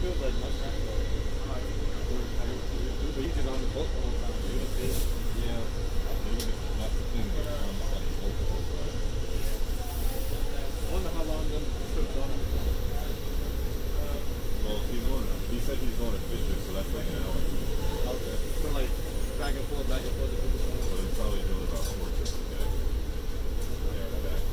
feels like mushroom. But you just on the boat the whole time. You just did. Yeah. That's the thing. It's on the boat the whole time. I wonder how long them trips on. Well, he said he's going to Fisher, so that's like an hour. Okay. So like back and forth. So he's probably doing about 4 trips a day. There and back.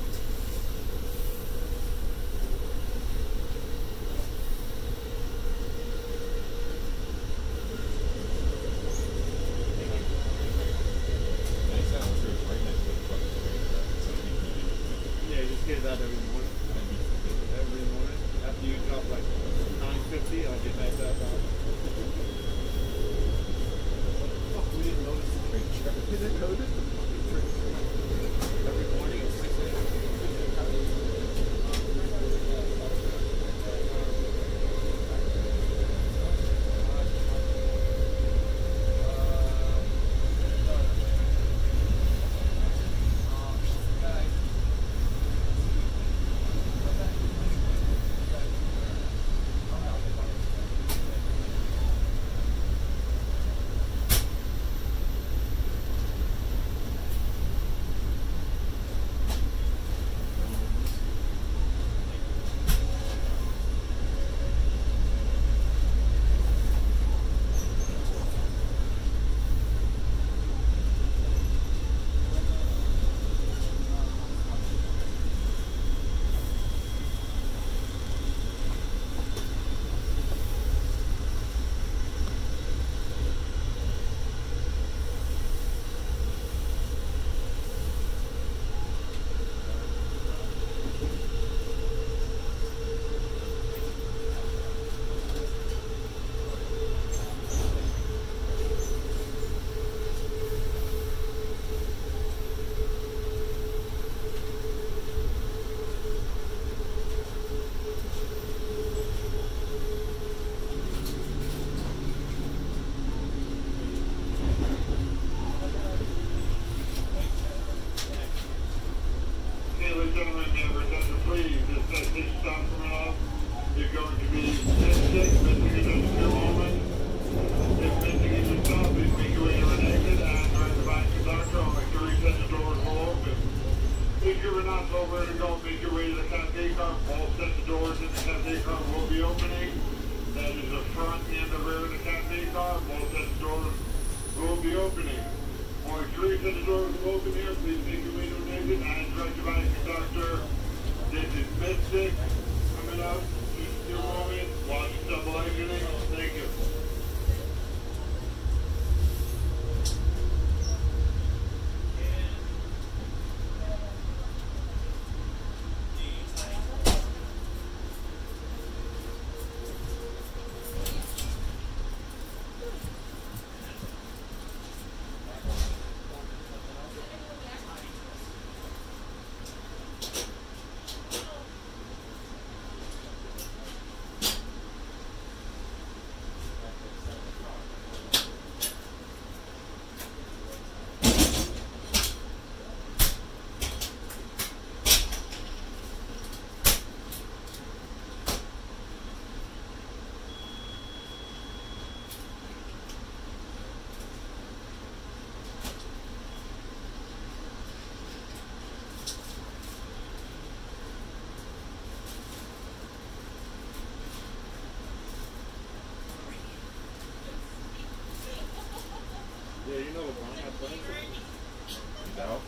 Nice out too. It's right next to the fucking train. So he can do it. Yeah, just get that every morning. Every morning. After you drop like 9:50, I'll get back that out. Fuck, we didn't notice the train track. We didn't notice the fucking train track. Every morning at 6 a.m. Yeah, you know LeBron had playing for him? He's out?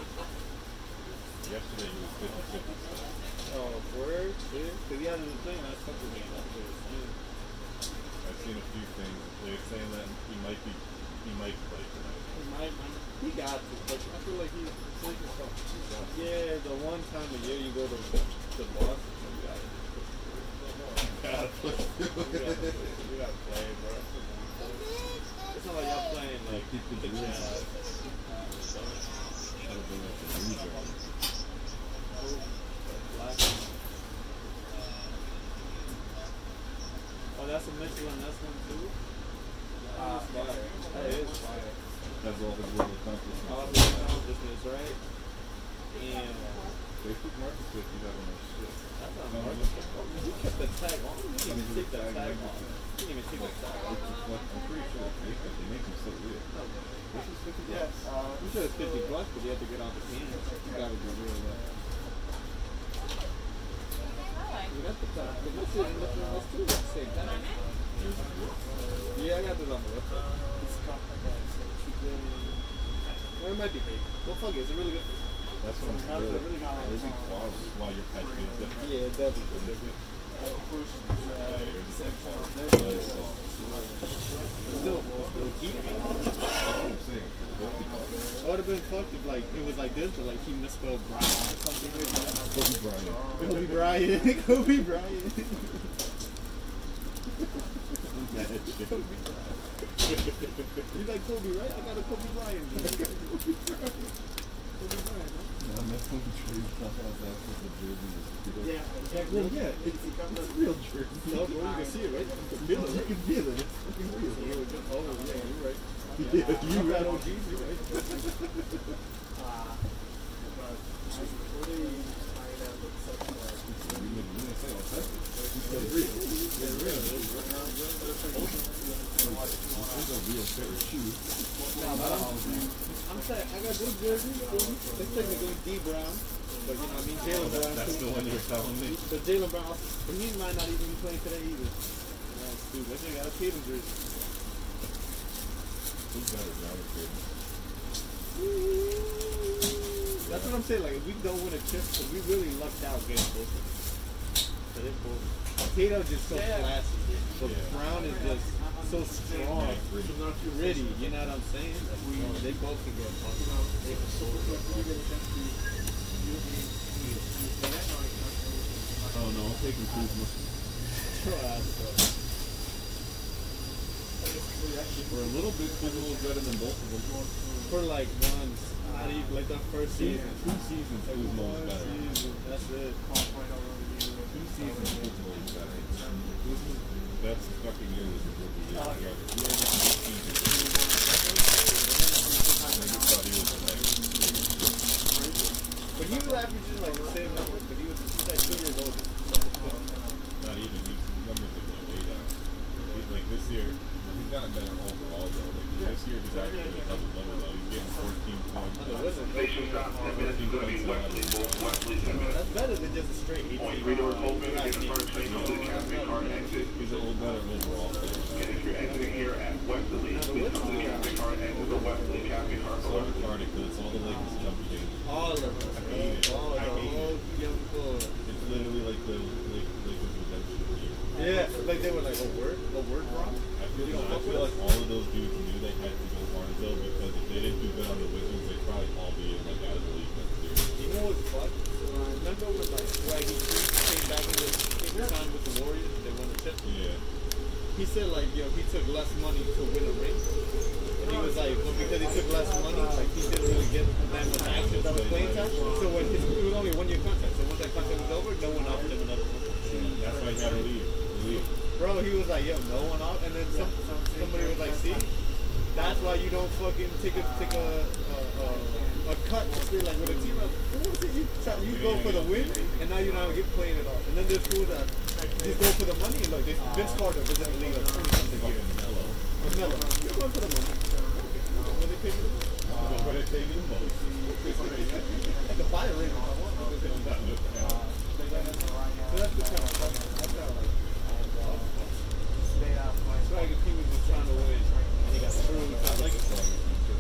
Yesterday he was 50-50. Oh, word? Yeah, because he hasn't been playing last couple of games after his game. I've seen a few things. They're saying that he might play tonight. He got to, but I feel like he's taking stuff. Yeah, the one time a year you go to Boston, you got to play. You got to play, bro. It's not like y'all playing like the Jazz. Oh, that's a Mitchell and that's one too? That's fire. That is fire. That's all his little accomplishments. All his accomplishments, right? Damn. Facebook Marketplace, you got on that shit. That's not Marketplace. You kept the tag on. even take that tag off. You can't even take that tag off. I'm pretty sure they make them so weird. This is 50 bucks. I'm sure it's 50 bucks, but you have to get off the can. You gotta be real well. You got the tag. But this shit ain't looking nice too at the same time. Yeah, I got this on the website. Or it might be fake. Well, fuck it. It's a really good thing. That's what I'm saying. Really quality while your patch feels different. Yeah, it does feel different. Still heat. It would have been fucked if like it was like this, but like he misspelled Brian or something like that. Kobe Bryant. Kobe Bryant. You like Kobe, right? I got a Kobe Bryant. I'm not going to trade stuff outside of the jersey. Yeah, well, yeah, it's a real jersey. No, bro, you can see it, right? You can feel it. You can feel it. It's fucking real. Oh, yeah, you're right. Yeah, you got OGs, you're right. I'm saying, I got good jerseys. It's technically D Brown, but you know what I mean, Jalen Brown. That's the one you're telling me. But Jalen Brown, but he might not even be playing today either. Dude, that nigga got a Tatum jersey. Who's better, Brown or Tatum? That's what I'm saying. Like, if we don't win a chip, so we really lucked out getting both of them. Tatum's just so classy, but Brown is just so strong, gritty. You know what I'm saying? They both can get punched. Oh no, I'm taking Kuzma. For a little bit, Kuzma was better than both of them. For like once, not even like the first season. 2 seasons, Kuzma was better. That's it. 2 seasons, Kuzma was better. That's fucking year was the rookie year. But he was averaging like the same numbers, but he's like 2 years older. Not even. His numbers are going way down. He's like this year, he's gotten better overall though. Like this year, he's actually a double double though. He's getting 14 points. Station stop 10 minutes. It's going to be Wesley 10 minutes. That's better than just a straight 18. Only 3 doors open. Get a first place over the traffic car exit. He's a little better overall. And if you're exiting here at Wesley, please come to the traffic car and exit the Wesley traffic car. So retarded because it's all the Lakers jumping. All of them. All the whole young core. It's literally like the Lakers redemption year. Yeah, like they were like, a word wrong? I feel like all of those dudes knew they had to go Barnesville because if they didn't do good on the Wizards, they'd probably all be in like out of the league next year. You know what's fun? Remember when like Swaggy came back and signed with the Warriors? They won the chip. Yeah. He said like, yo, he took less money to win a ring. And he was like, well, because he took less money, like he didn't really get that much action that was playing time. So when it was only a 1-year contract. So once that contract was over, no one offered him another one. That's why he had to leave. Bro, he was like, yo, no one off. And then somebody was like, see, that's why you don't fucking take a cut. Like with a team, you go for the win, and now you're not playing it off. And then there's schools that just go for the money. And like, Vince Carter was in the league like 20 something years. Melo, you're going for the money. When they pay me the most. When they pay me the most. I can buy a ring if I want. So that's the kind of stuff. That's kind of like. Swaggy P was just trying to win, and he got screwed. I like it. When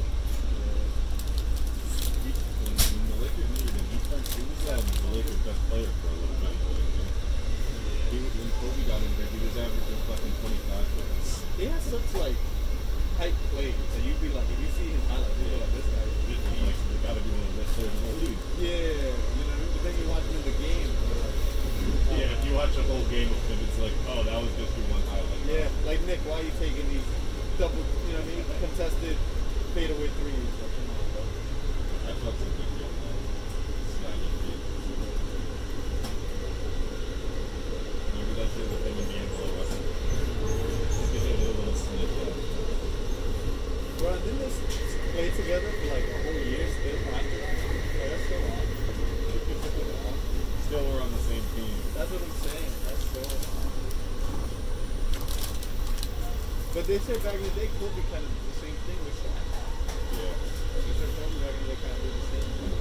the Lakers needed him, he was the Lakers' best player for a little bit. When Kobe got in there, he was averaging fucking 25 points. He has such like tight plays, so you'd be like, if you see his highlights, you'd be like, this guy He's got to be one of the best players in the league. Yeah, you know, but then you watch him in the game. Yeah, if you watch a whole game of him, it's like, oh, that was just your one highlight. Yeah, like Nick, why are you taking these double, you know what I mean, contested fadeaway threes? Like, come on, bro. I thought so good game. Maybe that's it with him and D'Angelo Russell. Just give it a little snitch up. Bro, didn't they play together for like a whole year still after that? Like, that's so odd. Still we're on the same team. That's what I'm saying. That's so odd. But they said back in the day, Kobe kind of did the same thing with Shaq. Yeah. They said Kobe back in the day kind of did the same thing.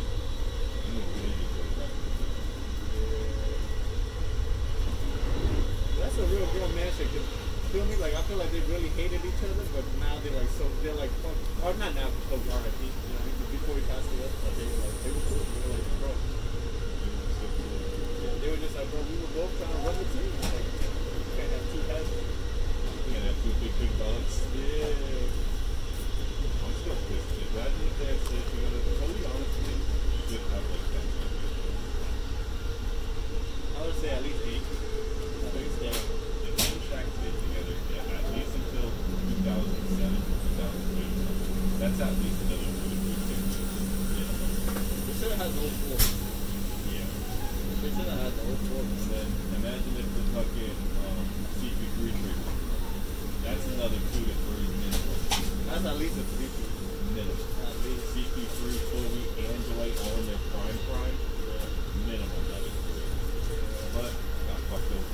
That's a real girl man shit. Feel me? Like I feel like they really hated each other, but now they're like fuck. Or not now, because R.I.P. You know, what I mean? Before he passed away, but they were cool. They were like, bro. They were just like, bro, we were both trying to run the team. Like, you can't have two heads. You can't have two big dogs. Yeah. I'm still pissed. Imagine if they had said, you know, totally honestly, you should have like 10. I would say at least 8. At least 8. If Team Shaq stayed together, yeah, at least until 2007, 2008. That's at least another 2 to 3 seasons. They should have had the whole 4. Yeah. They should have had the whole 4. And then imagine if the fucking CP3 trade. That's another 2 to 3 minimum. That's at least a 3 Minimum. At least. CP3, Kobe, and Dwight all in their prime. Yeah. Minimum, that is 3. But got fucked over.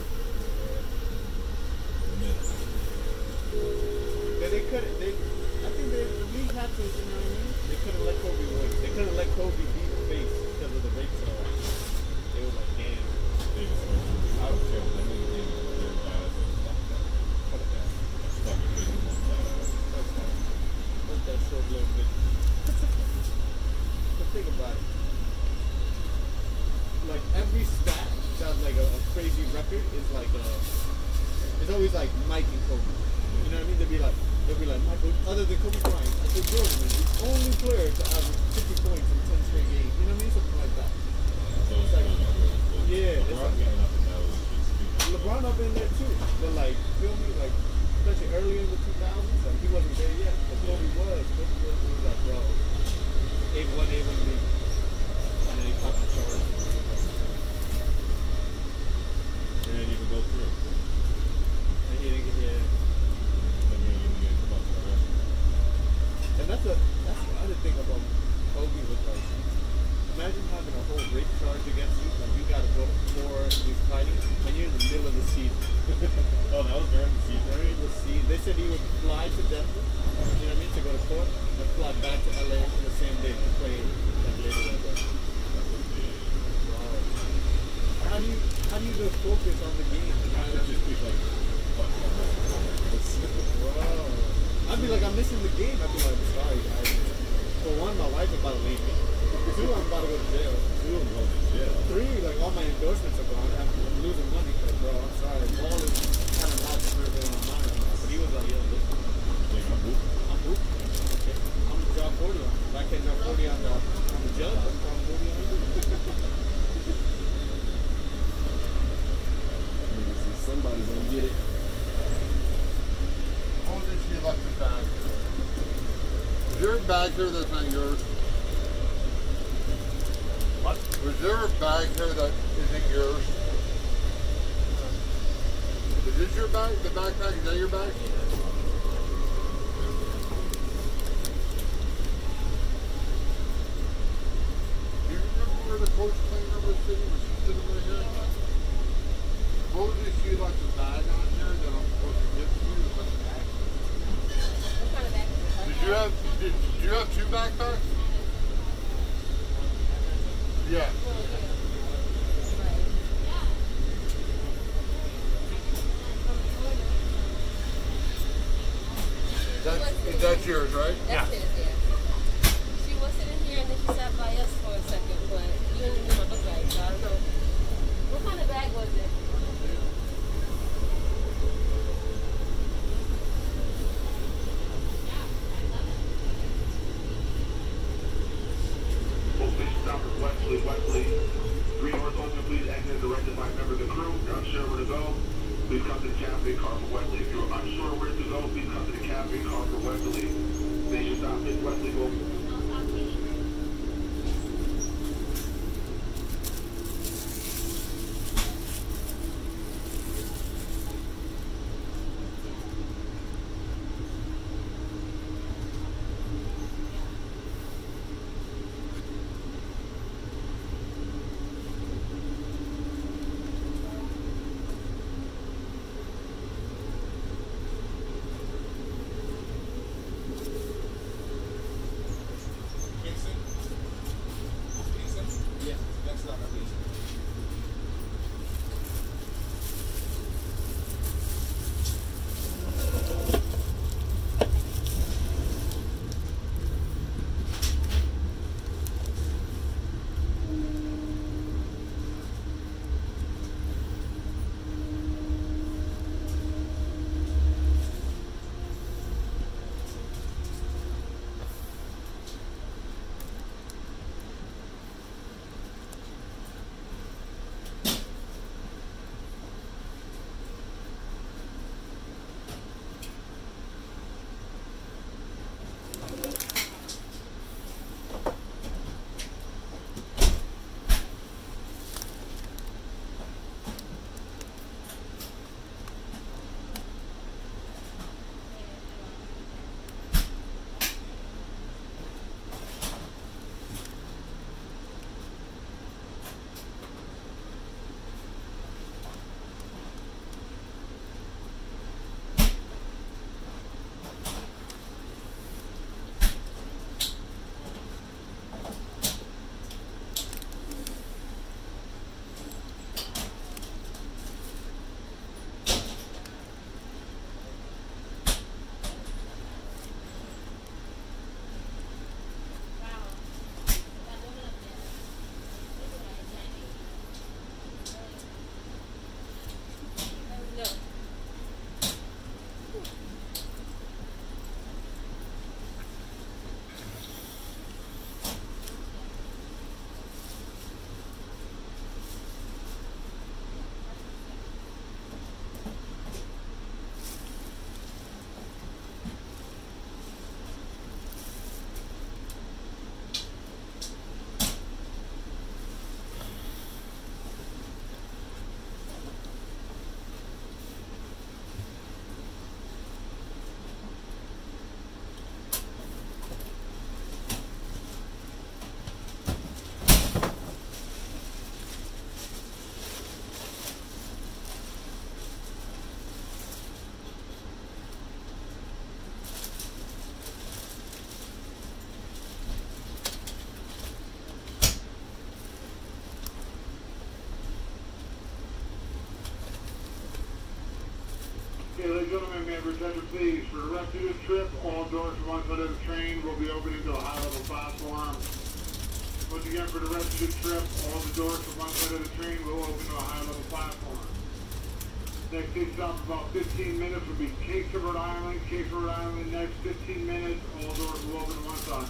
Minimum. But they couldn't. I think the league had to. You know what I mean? They couldn't let Kobe win. They couldn't let Kobe beat the face because of the rape cell. They were like, damn. I don't care what that nigga did. They're bad. Fuck that. Fuck it. Let that short little bit. But think about it. Like every stat that's like a crazy record is like it's always like Mike and Kobe. You know what I mean? They'll be like Michael, other than Kobe Bryant, Michael Jordan is the only player to average 50 points in 10 straight games. You know what I mean? Something like that. So it's like, yeah, it's LeBron like getting up and down was just stupid. LeBron up in there too. But like, feel me? Like, especially early in the 2000s, like he wasn't there yet. But Kobe was. Kobe was like, bro, A1 league. And then he popped the charge. They didn't even go through. And he didn't get, yeah. They didn't even get fucked around. And that's the other thing about Kobe was like, imagine having a whole rape charge against you, like you gotta go for these fighting, and you're in the middle of the season. Oh, that was during the season? During the season. They said he would fly to Denver, you know what I mean, to go to court, and fly back to LA on the same day to play like later that day. Wow. How do you just focus on the game? I would just be like, fuck. Wow. I'd be like, I'm missing the game. I'd be like, sorry guys. For one, my wife is about to leave me. 2, I'm about to go to jail. 2 of them going to jail. 3, like all my endorsements are gone. I'm losing money because, bro, I'm sorry. Ball is kind of not further on mine right now. But he was like, yo, listen. Like, I'm hooping. I'm hooping. Okay. I'm gonna drop 40 on him. If I can't drop 40 on the judge, I'm dropping 40 on you. Somebody's gonna get it. Oh, did she left the bag? Is there a bag here that's not yours? What? Was there a bag here that isn't yours? Is this your bag? The backpack? Is that your bag? Do you remember where the coach cleaner was sitting? Was she sitting right here? Supposedly she left a bag on here that I'm supposed to give to you. What bag? What kind of bag is it? Did you have 2 backpacks? Yeah. That's yours, right? That's his, yeah. She was sitting here and then she sat by us for a second, but you didn't even look right, so I don't know. What kind of bag was it? Wesley. 3 doors open, please exit directed by member of the crew. If you're unsure where to go, please come to the cafe car for Wesley. If you're unsure where to go, please come to the cafe car for Wesley. Station stop is Wesley. Go. and gentlemen, may I have your attention please? For the rest of this trip, all doors from one side of the train will be opening to a high-level platform. Once again, for the rest of this trip, all the doors from one side of the train will open to a high-level platform. Next station stop about 15 minutes will be Cape of Rhode Island. Cape of Rhode Island, next 15 minutes, all doors will open to one side.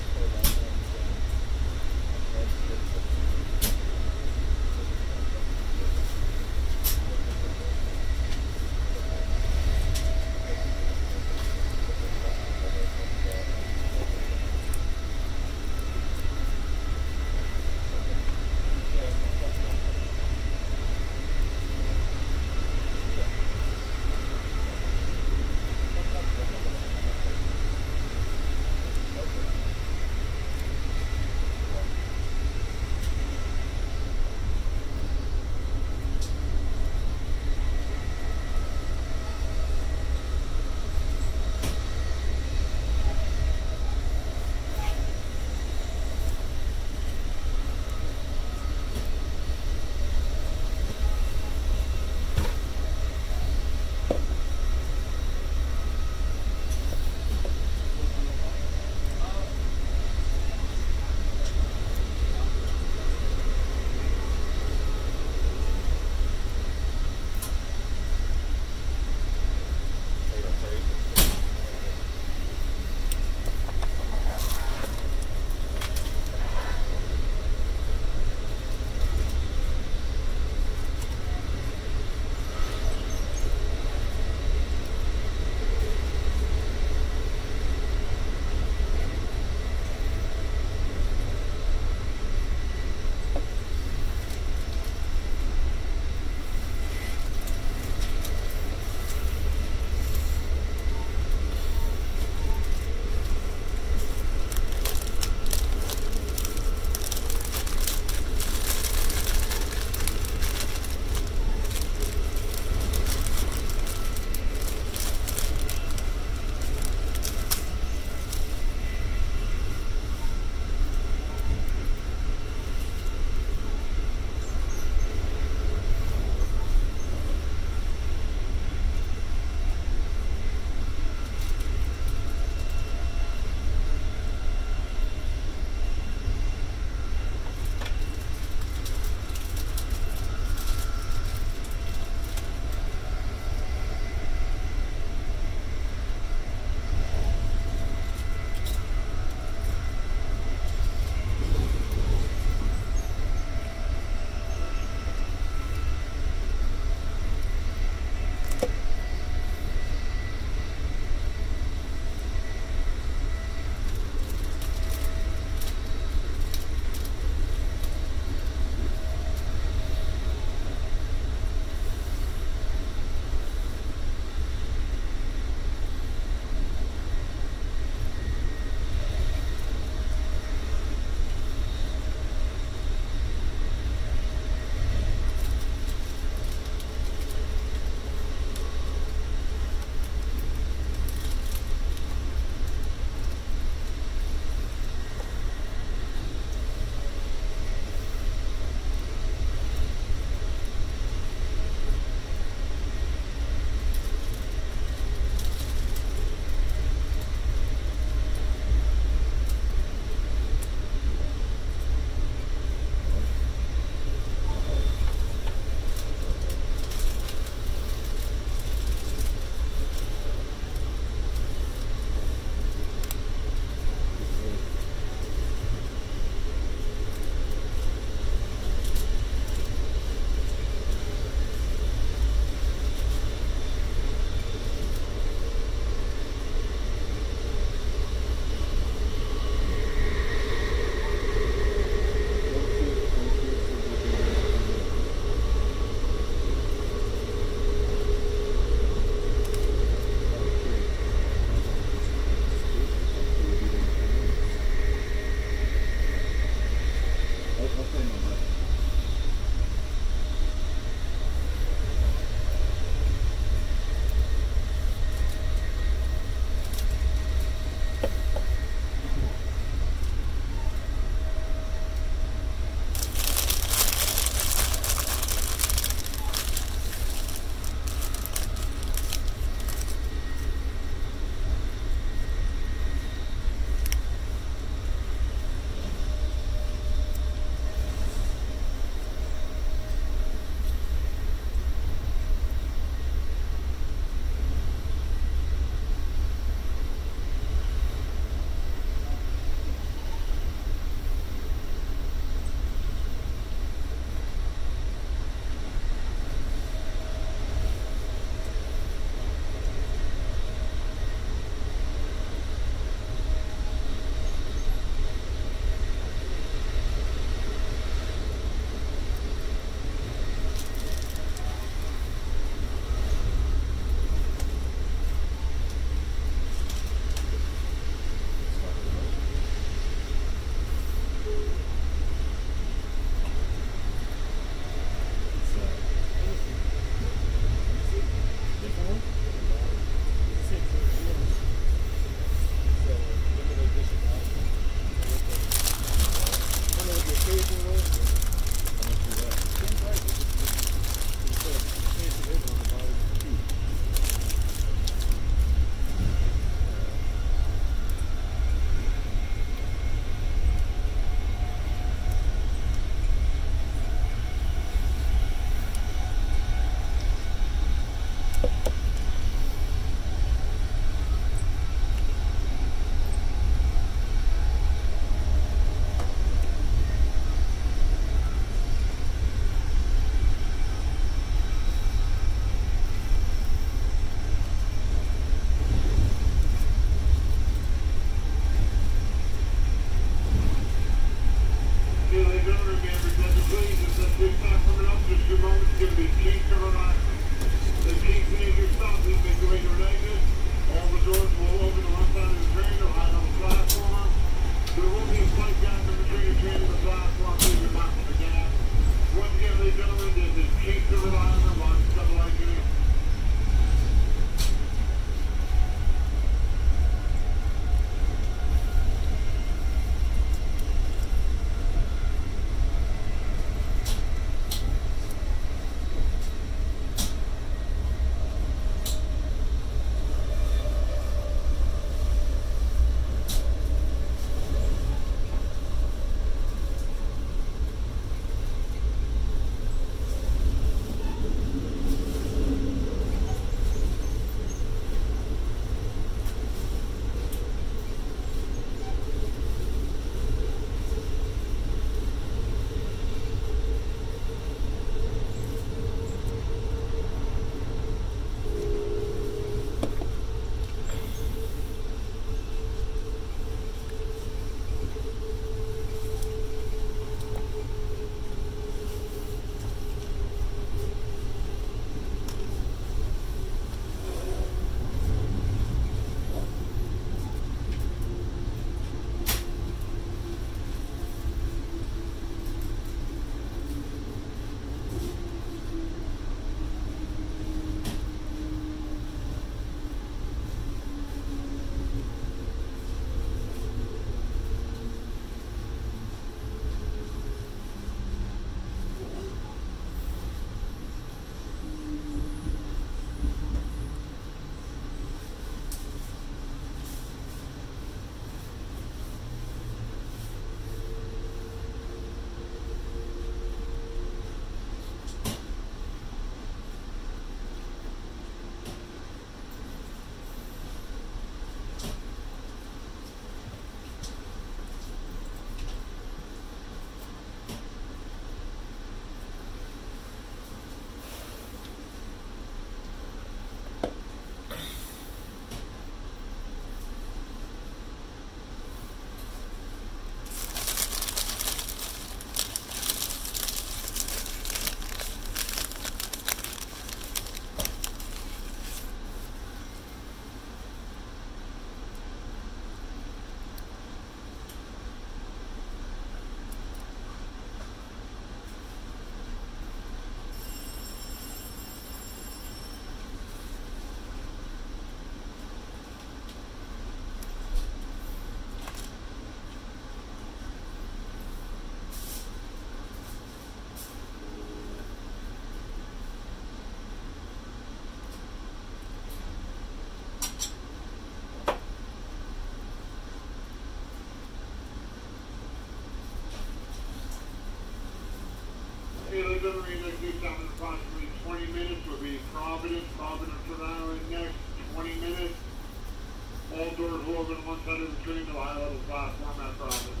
Okay, the delivery next due time in approximately 20 minutes will be Providence. Providence Rhode Island next 20 minutes. All doors will open on one side of the train to the high level platform at Providence.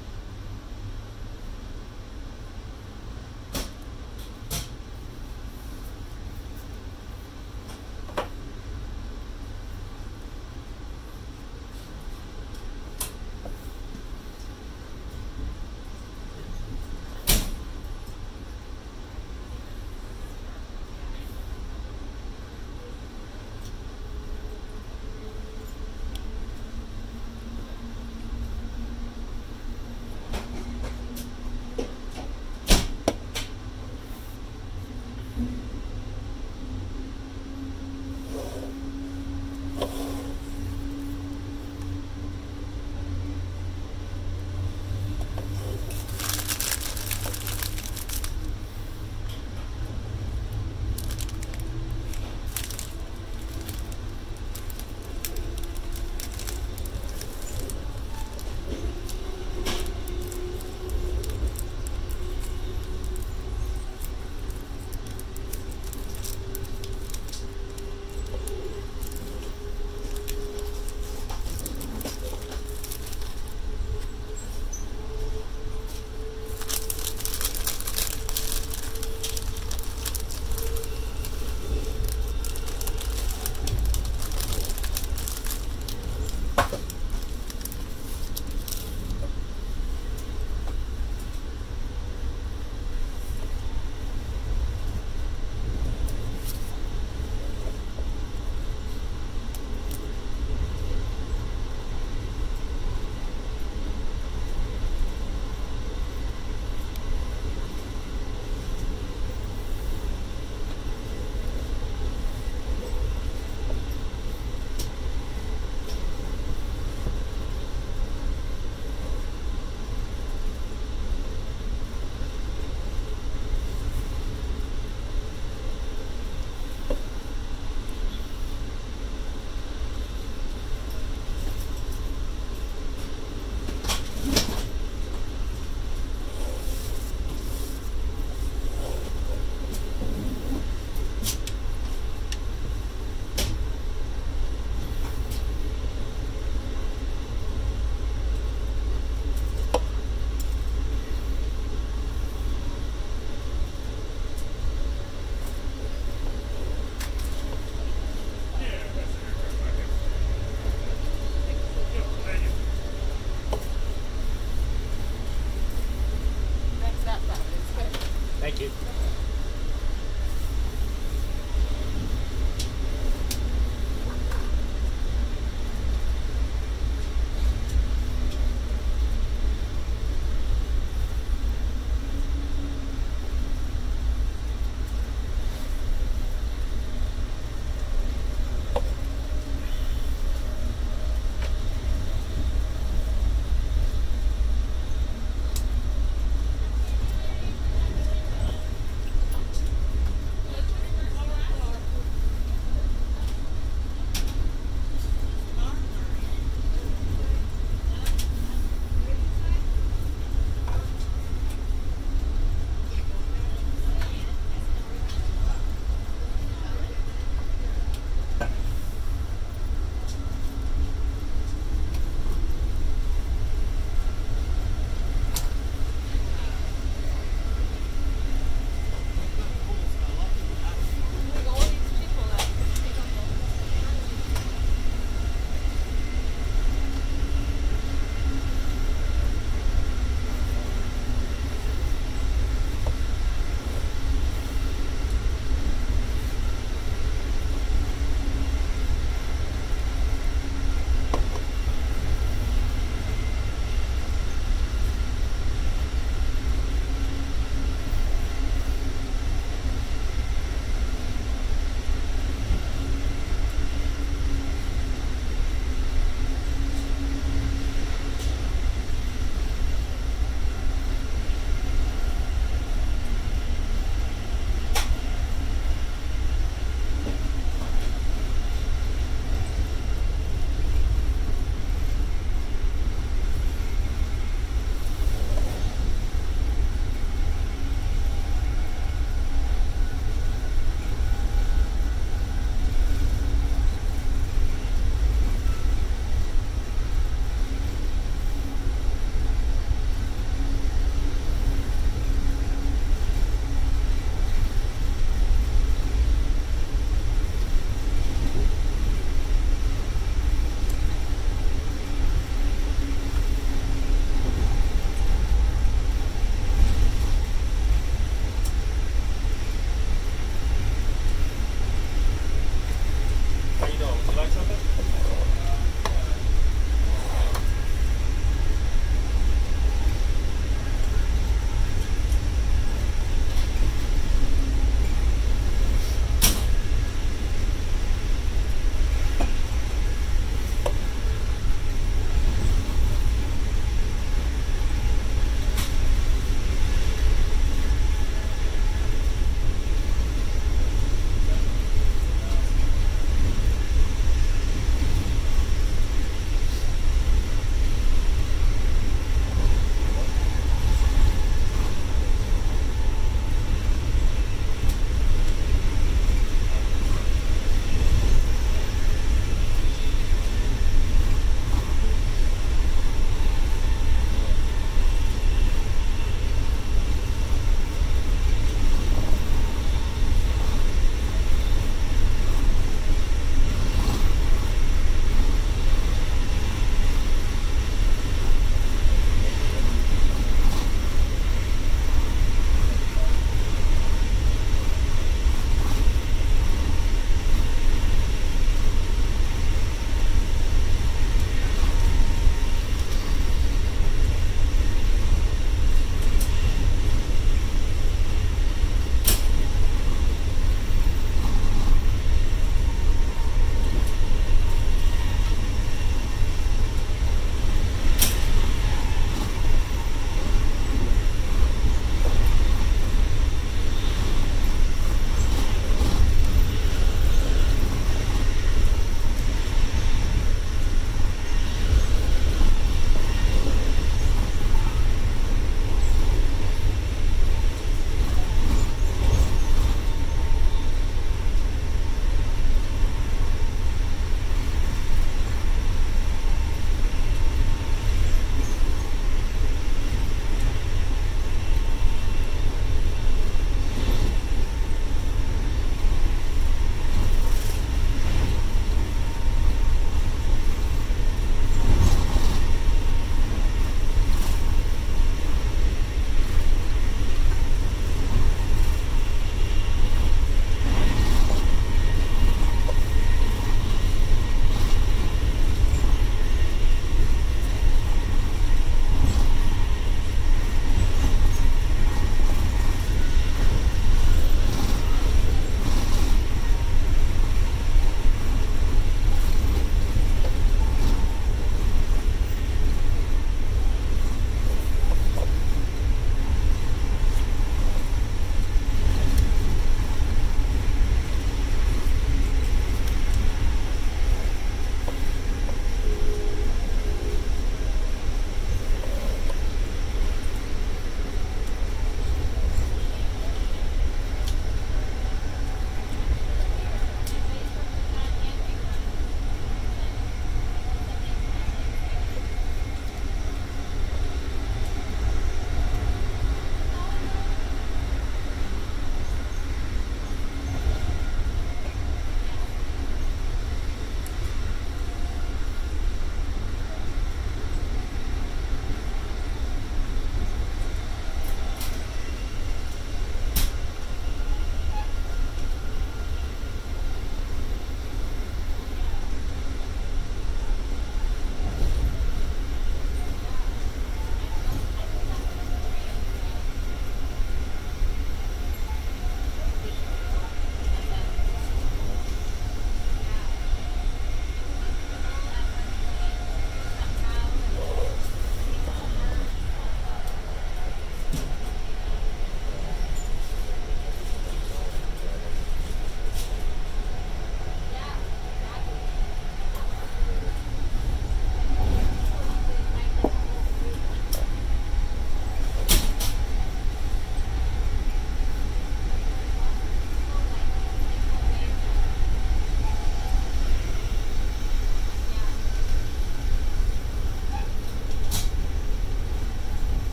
Thank you.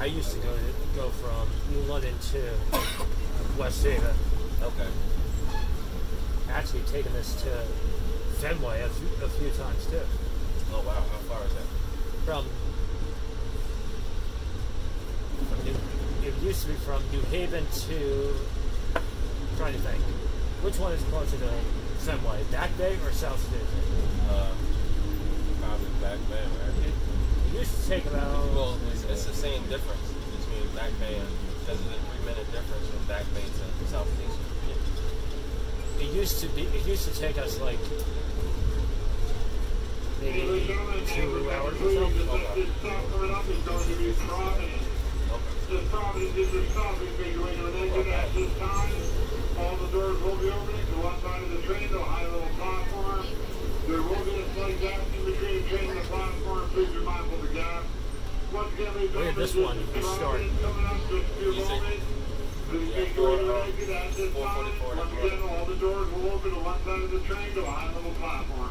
I used to go from New London to West Haven. Okay. Actually, taking this to Fenway a few times too. Oh wow, how far is that? From it used to be from New Haven to. I'm trying to think, which one is closer to Fenway, Back Bay or South Station? Probably Back Bay, right? It used to take about. Well, it's the same difference between Back Bay and because of the 3-minute difference from Back Bay to South Station. It used to be. It used to take us like maybe 2 hours or so. This stop coming up is going to be Providence. The Providence is your stopping big way to an exit at this time. All the doors will be opening to one side of the train to a high level platform. There will be a slight gap in between the train and the platform. Please be mindful of the gap. Once again, ladies and Look at this one. You start. coming up just a few moments. Please make your way to an exit at this time. 4:44. Once again, all the doors will open to one side of the train to a high level platform.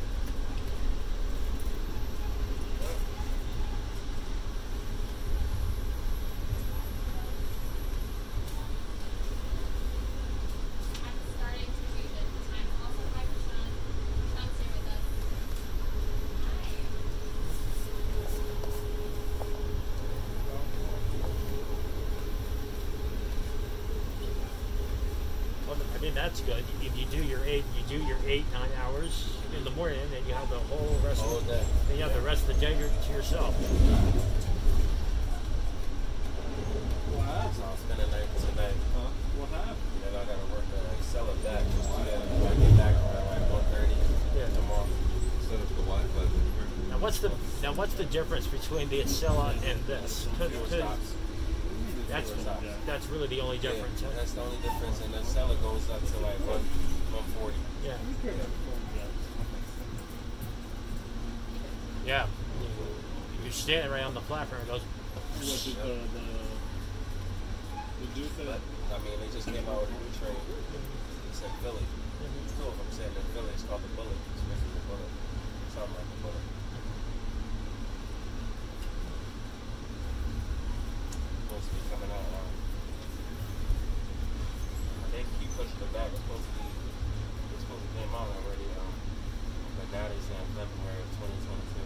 Starting to do the time. Also, hi, Rashawn. Sean's here with us. Well, I mean that's good. If you do your 8-9 hours in the morning, then you have the whole rest. All day. Then you have the rest of the day to yourself. What happened? So I'll spend the night tonight. Huh? What happened? Then I gotta work the Excel of that. Then I get back around like 1:30 Yeah. tomorrow. Set up the Wi-Fi. Now what's the difference between the Acela and this? Fewer stops. That's really the only difference. Yeah, Huh? that's the only difference, and the seller goes up to like 140. Yeah. Yeah. You're standing right on the platform. It goes. What did the dude say? But I mean, they just came out with a new train. It's in Philly. Two of them said in Philly. It's called the Bullet. It's missing the Bullet. Something like the Bullet. Supposed to be coming out. They keep pushing it back. It's supposed to came out already. But now they saying February of 2022.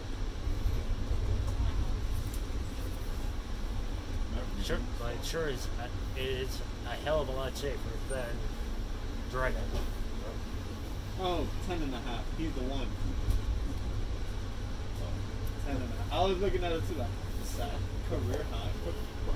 Sure, but it sure is. It's a hell of a lot safer than driving. Oh, 10 and a half. He's the one. 10 and a half. I was looking at it too, like, sad career high.